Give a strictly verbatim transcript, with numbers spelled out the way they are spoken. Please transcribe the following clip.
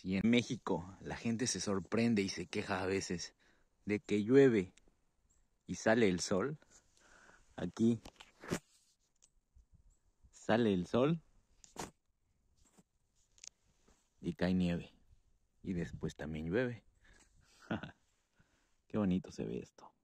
Si en México la gente se sorprende y se queja a veces de que llueve y sale el sol, aquí sale el sol y cae nieve. Y después también llueve. Qué bonito se ve esto.